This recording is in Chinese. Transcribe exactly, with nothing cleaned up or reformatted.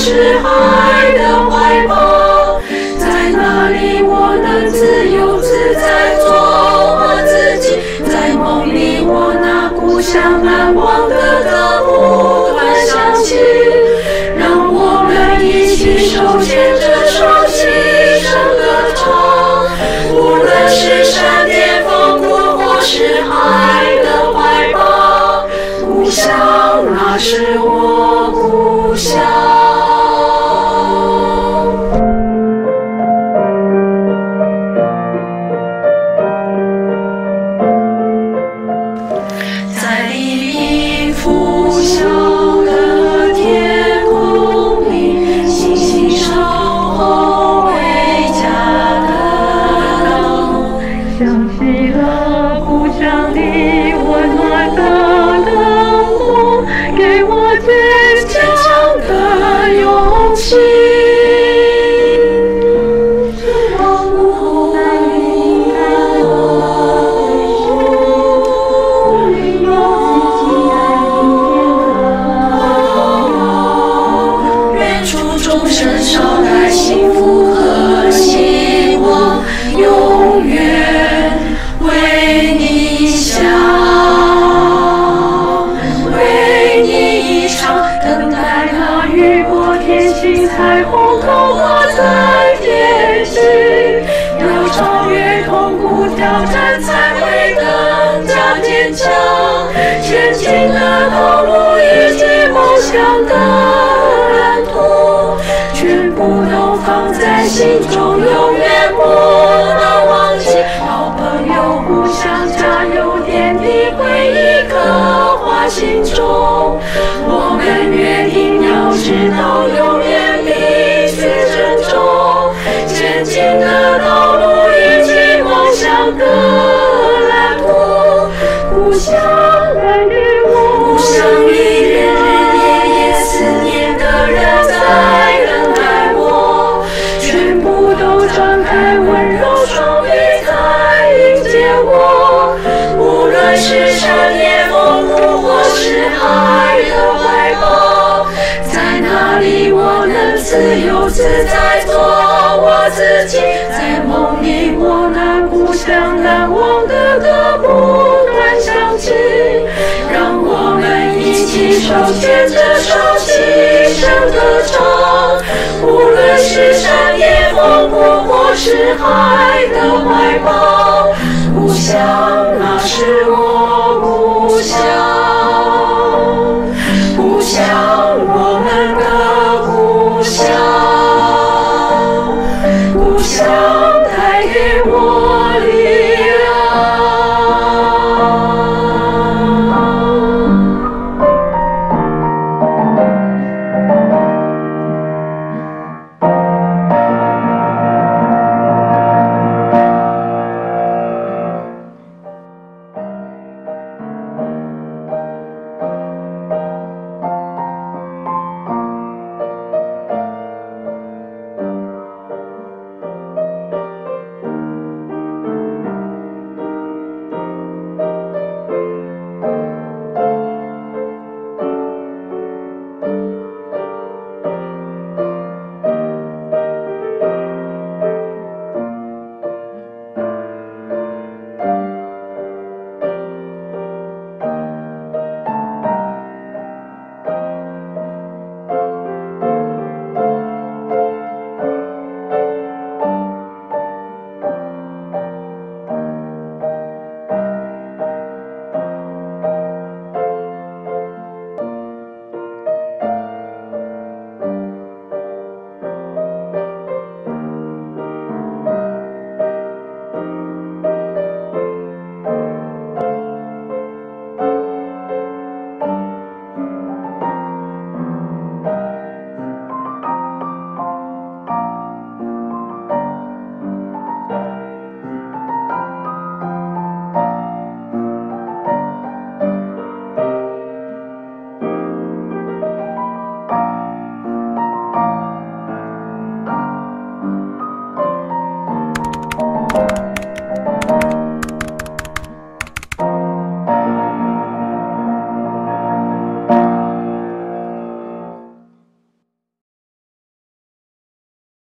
是海的怀抱，在那里我能自由自在做我自己。在梦里，我那故乡难忘的歌不断响起，让我们一起手牵着手齐声歌唱。无论是山巅峰谷，或是海的怀抱，故乡那是我故乡。在黎明拂晓的天空里，星星守候回家的灯， 想起了故乡里温暖的灯光，给我坚强的勇气。 众生捎来幸福和希望，永远为你想，为你唱，等待那雨过天晴，彩虹透过在天际，要超越痛苦挑战，才会更加坚强。前进的道路以及梦想的蓝图，全部都放在心中，永远不能忘记。好朋友互相加油，点滴回忆刻画心中。我们约定要知道，永远彼此珍重。前进的道路以及梦想的蓝图，故乡来与我，故乡里日日夜夜思念的人在等待我，全部都张开温柔双臂在迎接我。无论是山巅峰谷，或是海的怀抱，在哪里我能自由自在做我自己。在梦里，我那故乡难忘的歌不断响起，让我们一起手牵着手齐声歌唱。无论是山巅峰谷，或是海的怀抱，故乡那是我